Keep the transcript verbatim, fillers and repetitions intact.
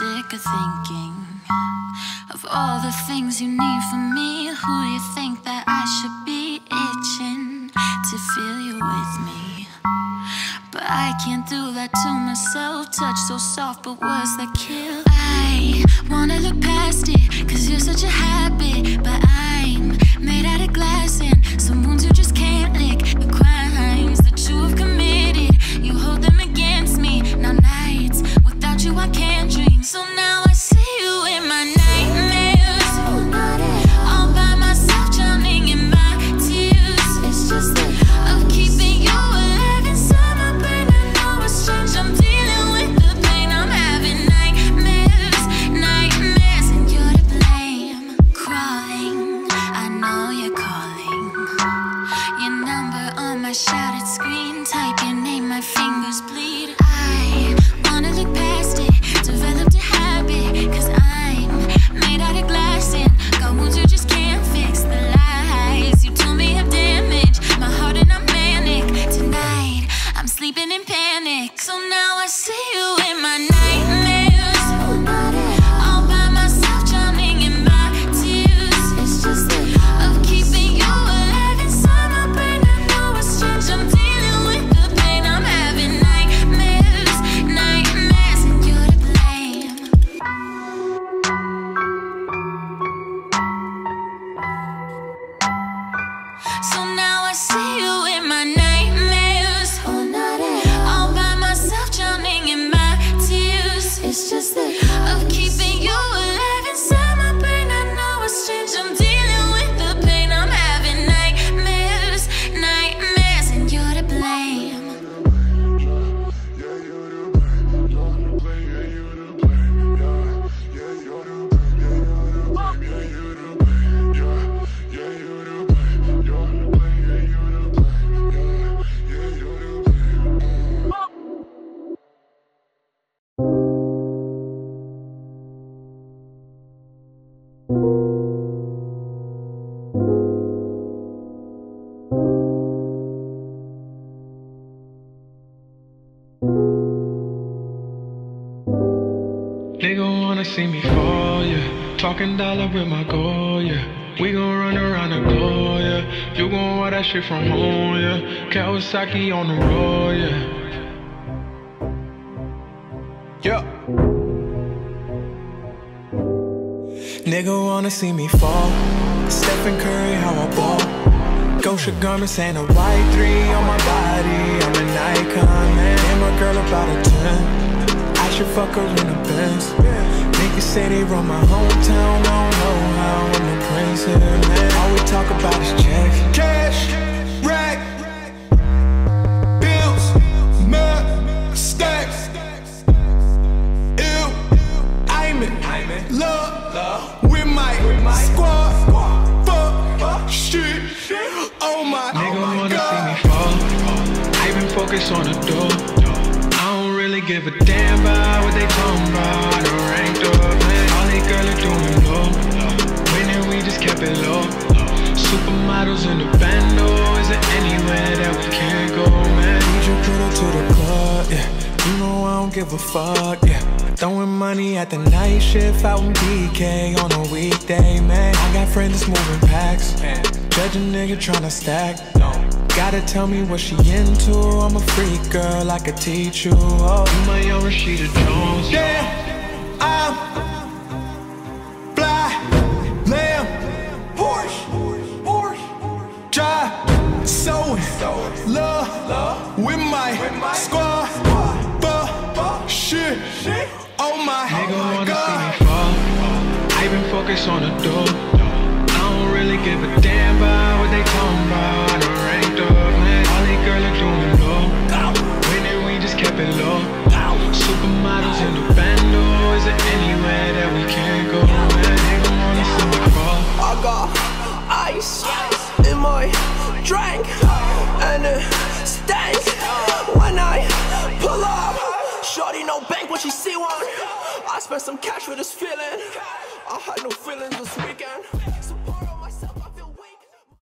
sick of thinking of all the things you need from me. Who do you think that I should be? Itching to feel you with me, but I can't do that to myself. Touch so soft, but words that kill. I wanna look past it, cause you're such a habit, but I'm made out of glass, and some wounds you just can't lick. The crimes that you have committed, you hold them against me. Now nights without you I can't dream, so now I see you in my nightmares, all by myself, drowning in my tears. It's just the of keeping you alive inside my brain. I know it's strange, I'm dealing with the pain. I'm having nightmares, nightmares, and you're to blame. Crawling, I know you're calling, your number on my shattered screen. Type your name, my fingers bleed. I wanna look past it, developed a habit, cause I'm made out of glass and got wounds you just can't fix. The lies you told me have damaged my heart and I'm manic. Tonight I'm sleeping in panic, so now I see you in my nightmares, all by myself, drowning in my tears. It's just the of keeping you alive inside my brain. I know it's strange, I'm dealing with the pain. I'm having nightmares, nightmares, and you're to blame. So now I see you in my nightmares, all by myself, drowning in my tears. It's just the of keeping you alive inside my brain. I know it's strange, I'm dealing with the pain. I'm having nightmares, nightmares, and you're to blame. Nigga wanna see me fall, yeah. Talking dollar with my goal, yeah. We gon' run around the globe, yeah. You gon' want that shit from home, yeah. Kawasaki on the road, yeah. Yeah. Nigga wanna see me fall. Stephen Curry, how I ball. Gosha garments and a white three on my body. I'm an icon, man. And my girl about a ten. I should fuck her in a Benz. Niggas say they run my hometown, I don't know how. I'm the prince here, man. All we talk about is checks. Cash, rack, bills, mad, stacks. Ew, I'm in love with my squad. Fuck, shit, oh my God. Nigga wanna see me fall. I been focused on the door. Really give a damn about what they talking about. I done ranked up, man. All they girls are doing low. Winning, we just kept it low. Supermodels in the bando. Is there anywhere that we can't go, man? Need you put her to the club, yeah. You know I don't give a fuck, yeah. Throwing money at the night shift out in B K on a weekday, man. I got friends that's moving packs. Judge a nigga tryna stack. Gotta tell me what she into. I'm a freak girl, I could teach you. Oh, you my young Rashida Jones. Yeah, I'm fly, lamb, Porsche, Porsche, drive, sewing, love with my squad. Fuck, shit, oh my God. Nigga wanna see me fall. I been focused on the door. I don't really give a damn about what they talking about. I done ranked up, man. All they girls are doing low. Winning, we just kept it low. Supermodels in the bando. Is there anywhere that we can't go, man? Nigga wanna see me fall. I got ice in my drink, and it stank when I pull up. Shorty no bank when she see one. I spent some cash for this feeling. I had no feelings this weekend.